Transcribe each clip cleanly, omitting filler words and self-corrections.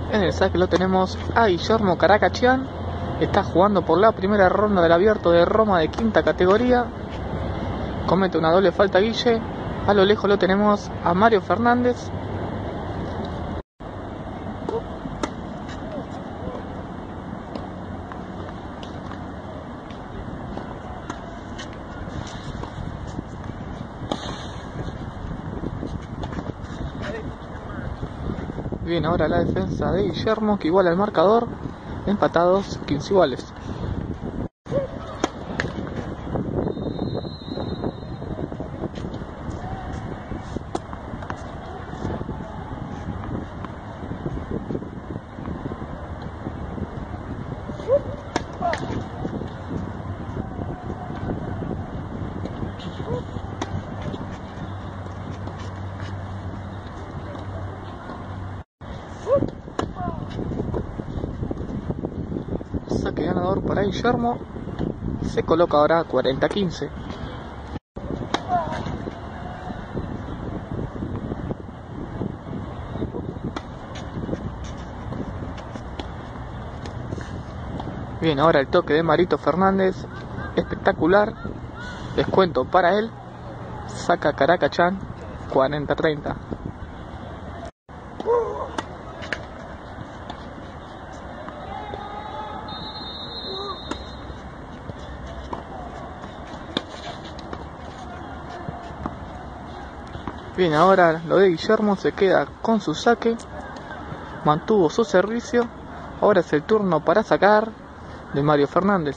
En el saque lo tenemos a Guillermo Caracachán. Está jugando por la primera ronda del Abierto de Roma de quinta categoría. Comete una doble falta Guille. A lo lejos lo tenemos a Mario Fernández. Bien, ahora la defensa de Guillermo, que iguala el marcador. Empatados, 15 iguales. Saque ganador para Guillermo. Se coloca ahora 40-15. Bien, ahora el toque de Marito Fernández. Espectacular. Descuento para él. Saca Caracachán 40-30. Bien, ahora lo de Guillermo se queda con su saque. Mantuvo su servicio. Ahora es el turno para sacar de Mario Fernández.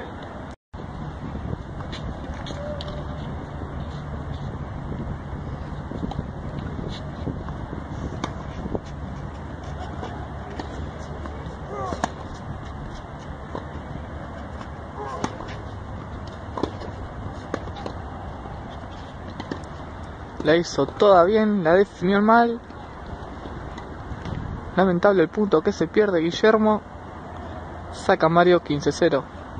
La hizo toda bien, la definió mal. Lamentable el punto que se pierde Guillermo. Saca Mario 15-0.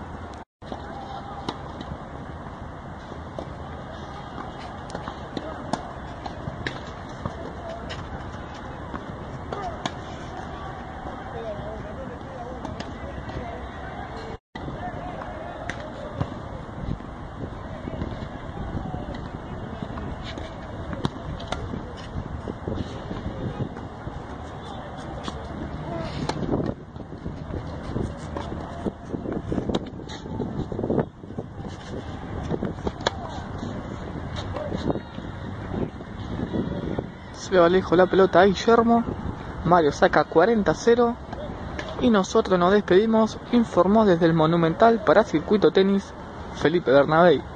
Se le va lejos la pelota a Guillermo. Mario saca 40-0. Y nosotros nos despedimos. Informó desde el Monumental para Circuito Tenis Felipe Bernabéi.